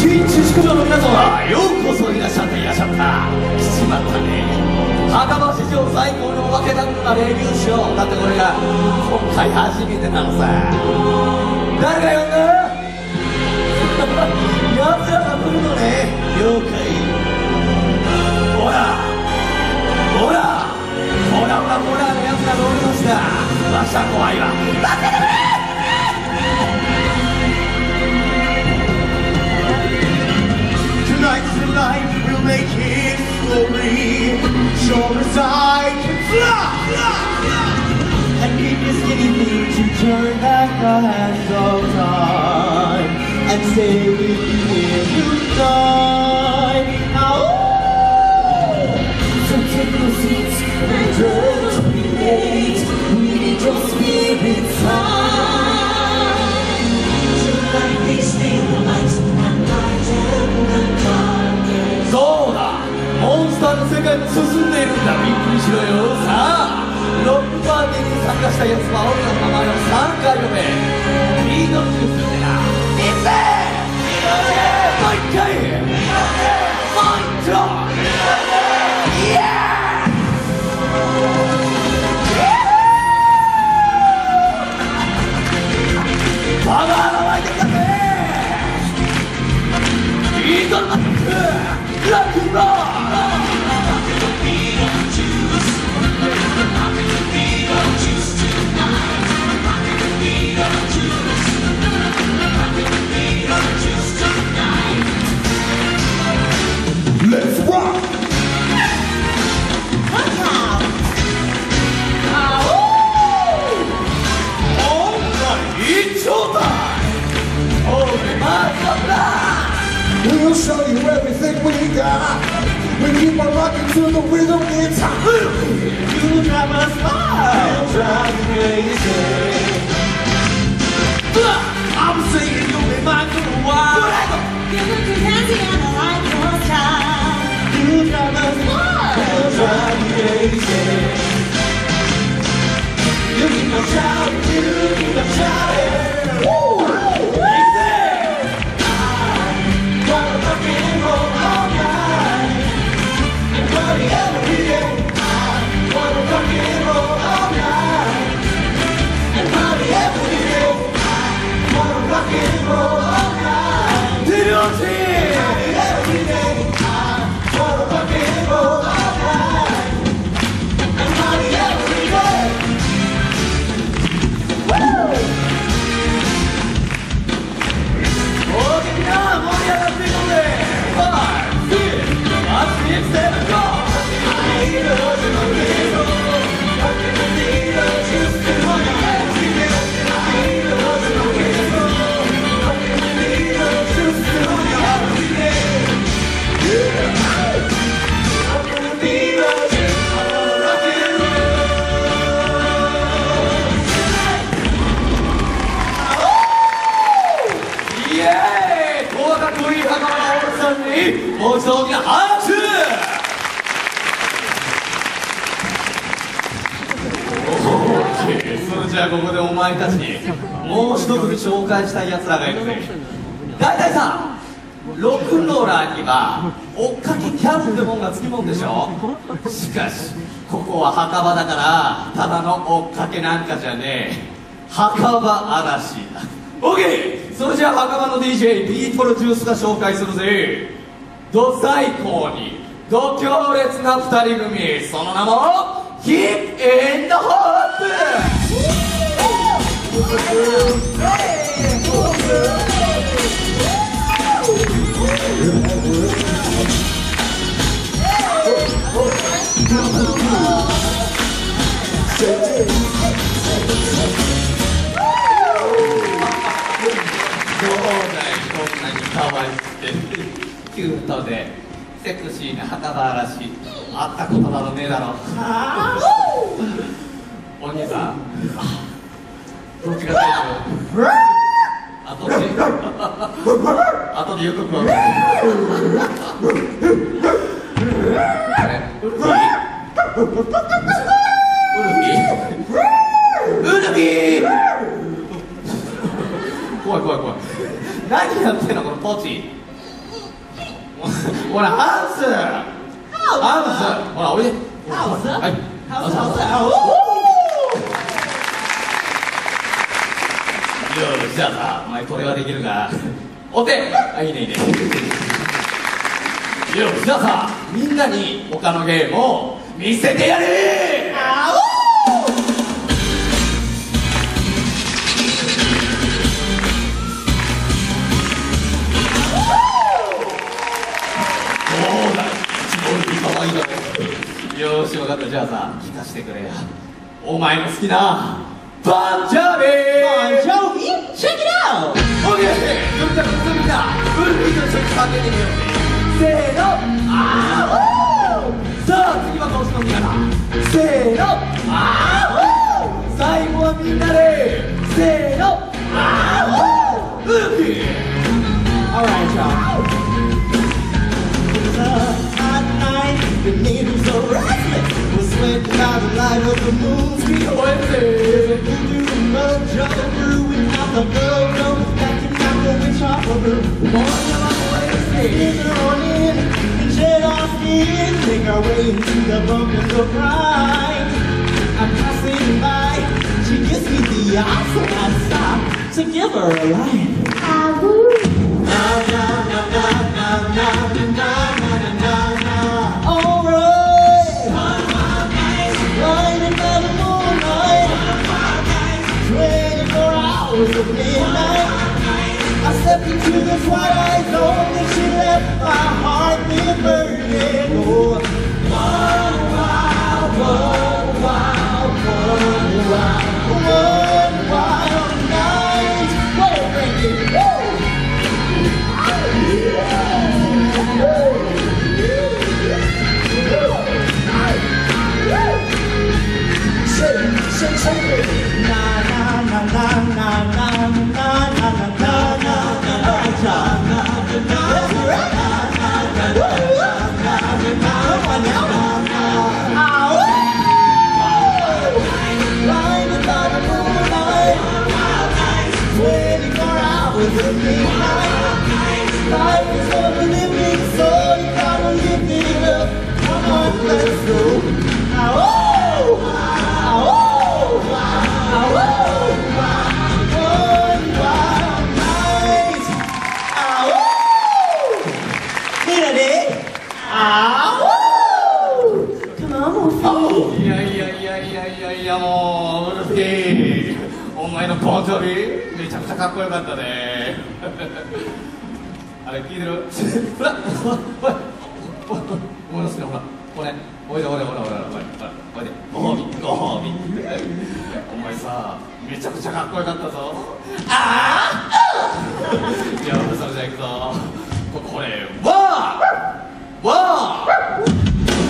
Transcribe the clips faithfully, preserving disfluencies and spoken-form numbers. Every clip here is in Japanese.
民中宿場の皆様、ようこそいらっしゃったいらっしゃった。来ちまったね。墓場史上最高のお化けだったレビューショーだってこれが今回初めてなのさ。誰が呼んだ？奴らが来るのね。了解。ほらほらほらほらほらの奴らがおりました。わしは怖いわ。助けてくれ。 Tonight's the night we'll make history. Sure as I can fly. I need this skinny me to turn back the hands of time and stay with you if you die. Oh! So take your seats and don't be late. We need your spirit's high. Tonight they stay the lights and light. そうだ、モンスターの世界も進んでいるんだ。びっくりしろよ。さあ、ロックパーティーに参加したやつは俺の名前をさんかい呼べ。リードジュースってな。いっせーもういっかいもう一丁イエーイパワーが湧いてきたぜ。リードマックラックンロー Let's rock! We'll show you everything we got. We keep on rocking to the rhythm in time. You drive us wild, you drive me crazy. I'm singing, you'll be mine for a while. You're looking fancy and I like your style. You drive us wild, you drive me crazy. You keep on shouting, you keep on shouting. Woo! もう一度大きな拍手。それじゃあここでお前たちにもう一組紹介したいやつらがいるぜ。大体さ、ロックンローラーには追っかけキャブってもんがつきもんでしょ。しかしここは墓場だからただの追っかけなんかじゃねえ。墓場嵐だ。オーケー、それじゃあ墓場の ディージェー ビートルジュースが紹介するぜ。ど最高にど強烈なふたり組、その名もヒップエンドホップ。どうだい、こんなに可愛くてキュートでセクシーな墓場嵐、会ったことなどねえだろ。お兄さん、どっちが大丈夫？あ、どっち？あとで言うとくわ。あれ？ウルフィ？ウルフィ？ウルフィ？怖い怖い怖い。何やってんのこのポチ。 ほらハウスハウスほらおいでハウスはいハウスハウスよしじゃあさお前これはできるかお手あいいねいいねよしじゃあさみんなに他のゲームを見せてやれあそうだ一番いいかわいいだろよし分かったじゃあさ聞かせてくれやお前の好きなバンジャービー Bon Jovi, check it out! オッケーそれじゃあみんなウルフィーと一緒に叫んでみようぜせーのあーおーさあ次はどうしのみんなだせーのあーおー最後はみんなでせーのあーおーウルフィー Alright, y'all. It was a hot night, the needles so restless. We're sweating by the light of the moon. Street Wednesday. through the mojo, brewing out the go-go, backing out the witch off of the Dinner on in, and shed our skin, make our way into the bumping of pride. I'm passing by, she gives me the eye, so I stop to give her a light. I woo. Na na na na na na na na na na. Alright. Lighted by the moonlight. Twenty-four hours of midnight. I stepped into the twilight zone and she left my heart with burning. Oh, one wild, one wild, one wild, one wild night. Whoa, Frankie, woo! Shake, shake it. Na na na na na na na na na na na na twenty-four hours of midnight. Life is for the living, so you gotta live it up. Come on, let's go. Oh, oh, oh, one wild night. Oh, here it is. Oh, come on, Wolfie. いやいやいやいやいやいやもうウルフィーお前のボンジョビめちゃくちゃかっこよかったねあれ聞いてるほらほらおいお前の好きなほらこれおいでおいでほらほらほらほらおいでご褒美ご褒美お前さめちゃくちゃかっこよかったぞああいやそれじゃいくぞこれわーわー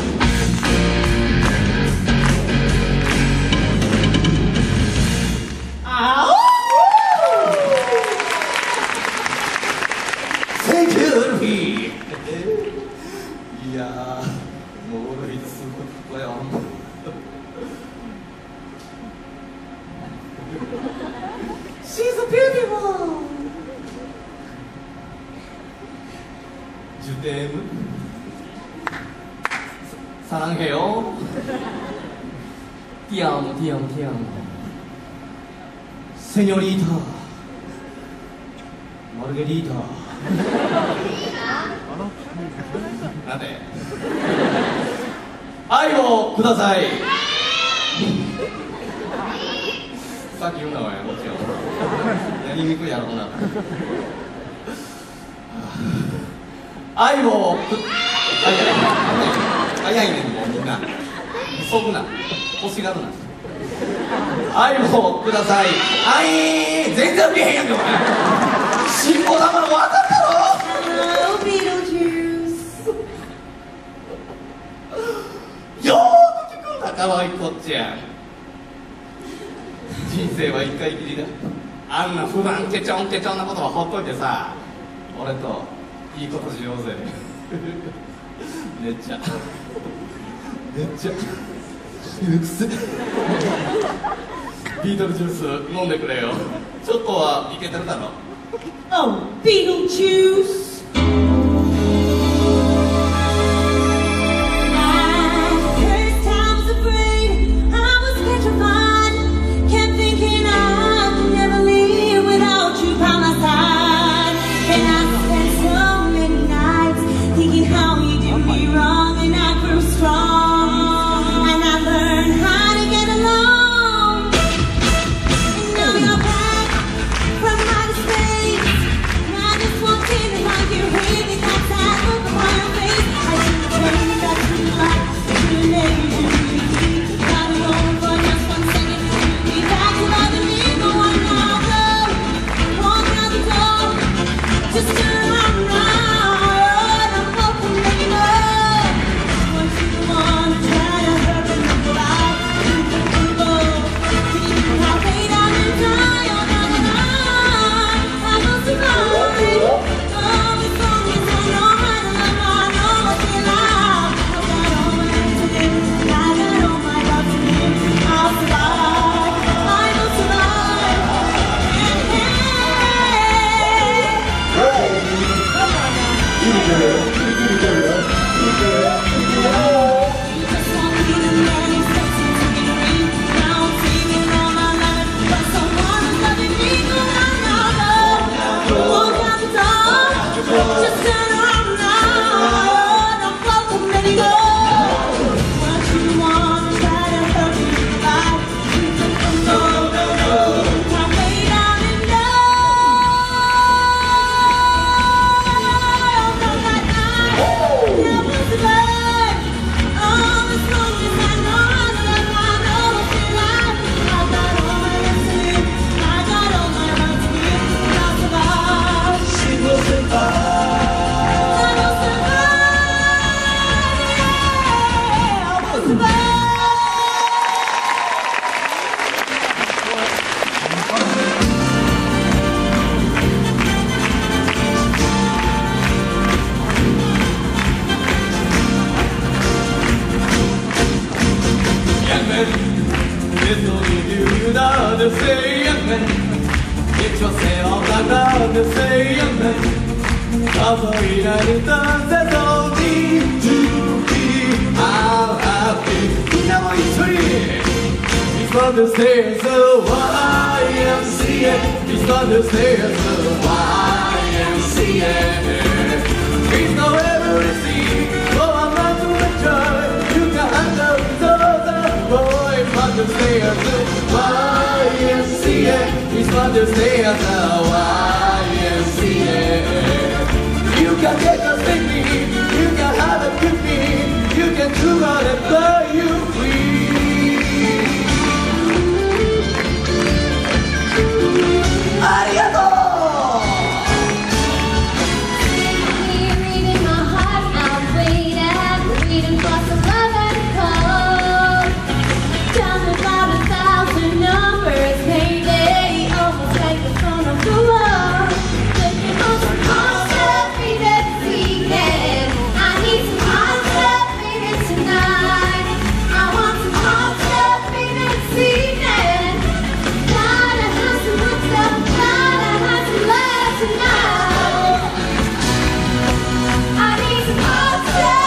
センキューウルフィーいやーもうウルフィーすごいかっこよShe's beautiful ジュテームサランヘヨティアモティアモティアモセニョリータマルゲリータなんで愛をくださいさっき言うんだわよこっちをやりにくいやろうな愛をく早いねんもうみんな急ぐな欲しがるな愛をください愛全然見えへんやんけお前信号玉の分かったろ Hello, Beetlejuice. よーく聞くんだかわいこっちや人生は一回きりだあんな普段ケチョンケチョンなことはほっといてさ俺といいことしようぜめっちゃめっちゃくせビートルジュース飲んでくれよちょっとはいけてるだろ Oh, Beetlejuice. It was said all around the same. 数えられたぜ Don't need to be happy みんなも一緒に It's on the stairs of ワイエムシーエーIt's on the stairs of ワイエムシーエーIt's not everything So I'm not to enjoy You can handle it all the boy It's on the stairs of ワイエムシーエーIt's on the stairs of ワイエムシーエーYou can take us with me, you can have it with me, you can do whatever you please. ありがとう Reading my heart, I'll wait and reading for some love and cold. Tell me about a thousand numbers, maybe almost like the front of the world. Looking on some concept, reading this weekend. I need some concept, reading tonight. I want some concept, reading this evening. Gotta have some good stuff, gotta have some love tonight. I need some concept.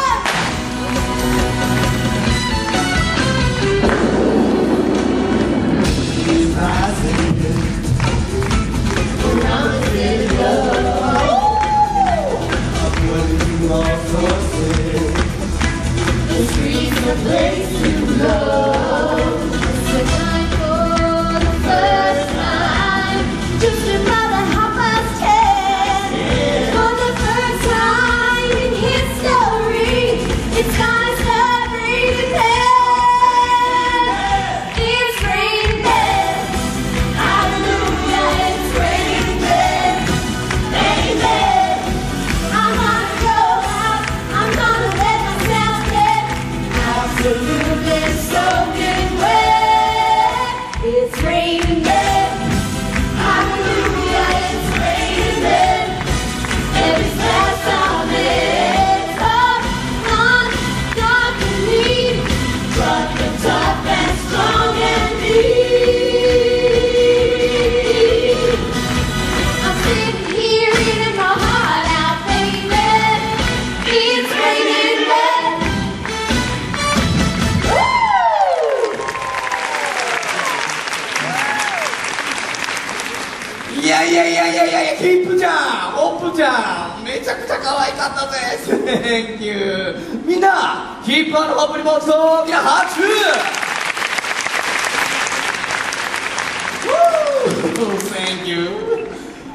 The streets are a place to go. It's a night for the first time. Just about a half past ten. For the first time in history, it's skies that breathe in. It's raining. Hallelujah, it's raining. Amen. I'm gonna go out. I'm gonna let myself get absolutely soaking wet. It's raining men. Hallelujah, it's raining men. Every splash on it, up on dark and deep, drunk and tough and strong and deep. I'm sitting here reading my heart out, baby. It's raining men. Woo! いやいやいやいやいやいやキープちゃんオープンちゃんめちゃくちゃ可愛かったぜ Thank you みんなキープアのホップリボックス大きな拍手 Woo! Thank you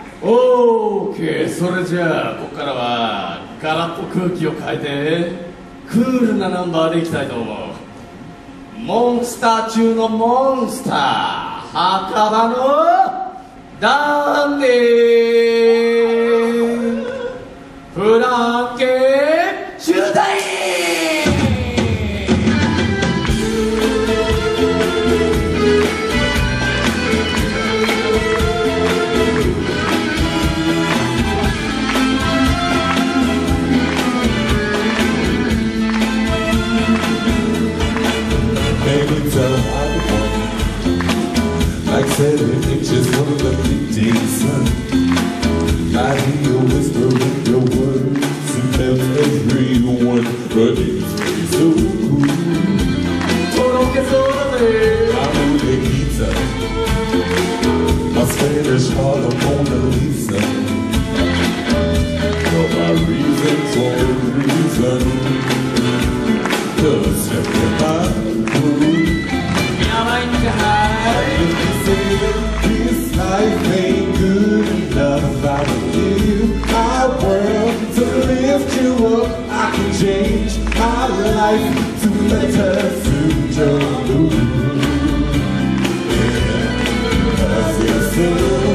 OK それじゃあここからはガラッと空気を変えてクールなナンバーでいきたいと思うモンスター中のモンスター墓場のダンディフランケンシュタイン Baby, tell them how to walk. Like seven inches from the fifteen sun. I hear you whispering your words and tell everyone, but it's so cool. とろけそうだぜ I'm a guitar, my Spanish heart, a Mona Lisa. For my reason, for a reason. Cause you're my mood. やばいんじゃない If you say this life ain't good enough, I will give my world to lift you up. I can change my life to let her suit your mood. Yeah, 'cause you're so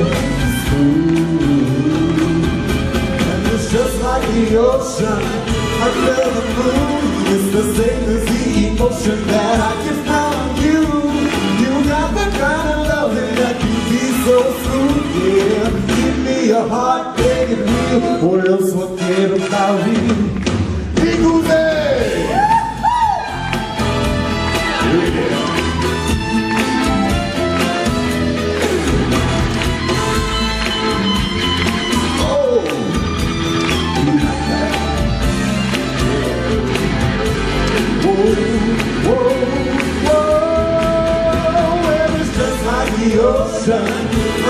smooth. And it's just like the ocean under the moon. It's the same as the emotion that I get from you. You got the kind of loving that can be so smooth, yeah. Give me your heart, make it real. What else forget about you? Eagles, hey! Yeah.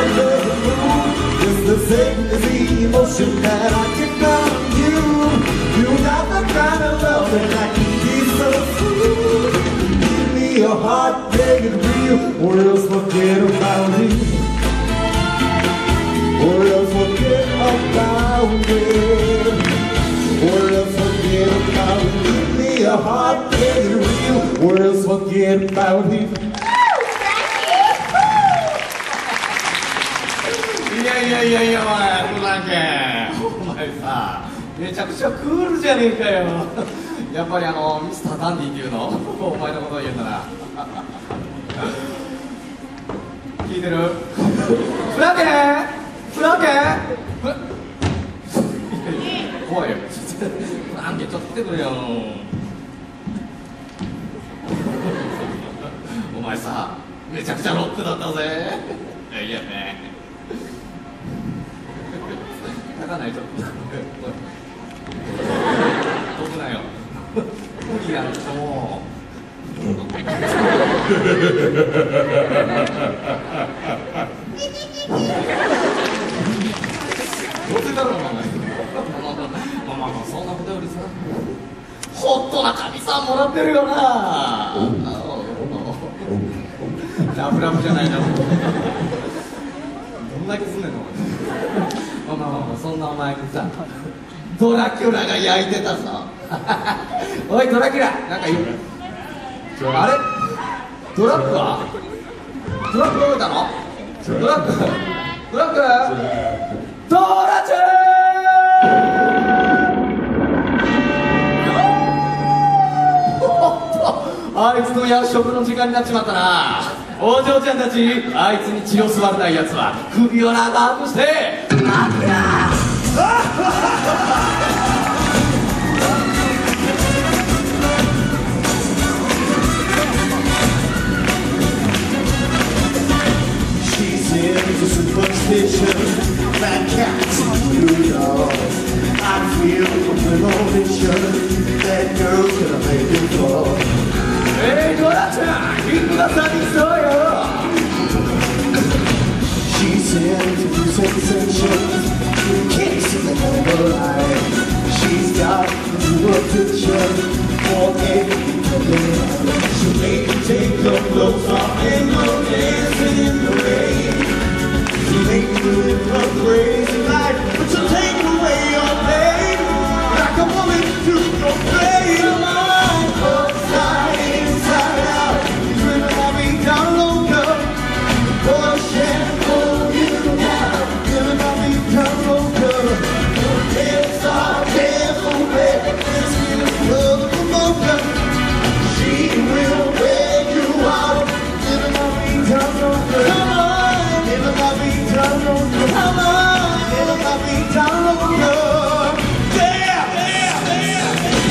under the moon. It's the same as the emotion that I get from you. You got the kind of love that I can be so sweet. Give me your heart, make it real, or else forget about it. Or else forget about it. Or else forget about it. Give me your heart, make it real, or else forget about it. いやいやいやいや、お前フランケン、お前さめちゃくちゃクールじゃねえかよ。やっぱりあのミスターダンディっていうのお前のことを言うんだな。聞いてる？フランケンフランケンフ怖いよ。フランケンちょっと来てくれよ。お前さめちゃくちゃロックだったぜ。いやね泣かないと飛ぶなよ。無理やんともうどうせだろうな。まあまあまあそんなことよりさホットな神さんもらってるよな。ラブラブじゃないな。どんだけすんねんの。まあまあまあそんなお前にさドラキュラが焼いてたさ。おいドラキュラなんか言う。あれドラッグはドラッグどこ行ったの。ドラッグドラッグドラチュー。あいつの夜食の時間になっちまったな。お嬢ちゃんたち、あいつに血を吸われないやつは首を長くして待ってな。 She's into superstition, that cat's you know. I feel from the motion that girl's gonna make it fall. えいドラちゃん、リングが寂しそうよ。 She's into sensations, kicks in the moonlight. She's got new attention for everything. She made you take your clothes off and go dancing in the rain. She made you live a crazy life, but she'll take away your pain like a woman to your brain. Outside, inside out, you're dreaming of me down low. Oh, shampoo you now, dreaming of me down low. It's all devil red, it's feeling love of a mocha. She will wear you out, dreaming of me down low. Come on, dreaming of me down low. Come on, dreaming of me down low. Yeah, yeah, yeah.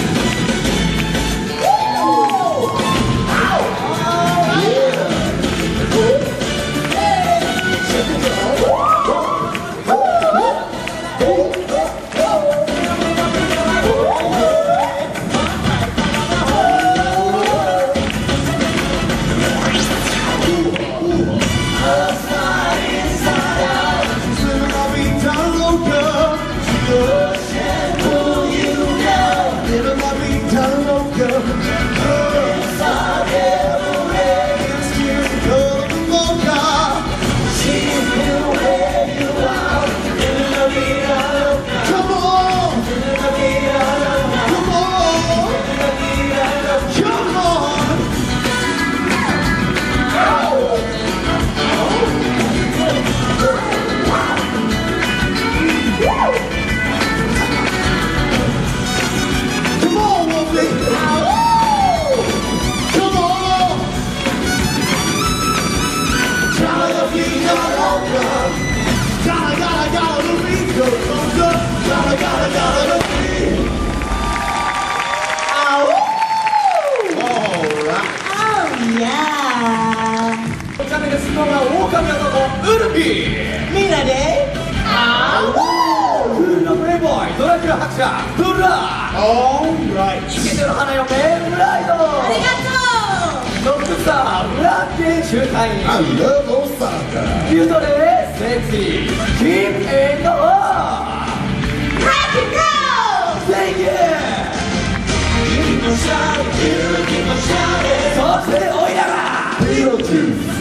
Yeah. チャンネルスノーが狼男ウルフィー。 みんなでクールなプレイボーイドラキュラ伯爵ブラ Alright イケてる花嫁ブライドありがとう。 ロックスターブラッケン中隊員 I love Osaka. ビュートレス sexy Keep in the love Happy girl! Thank you Keep on shouting, you keep on shouting. そしておいらがビートルズ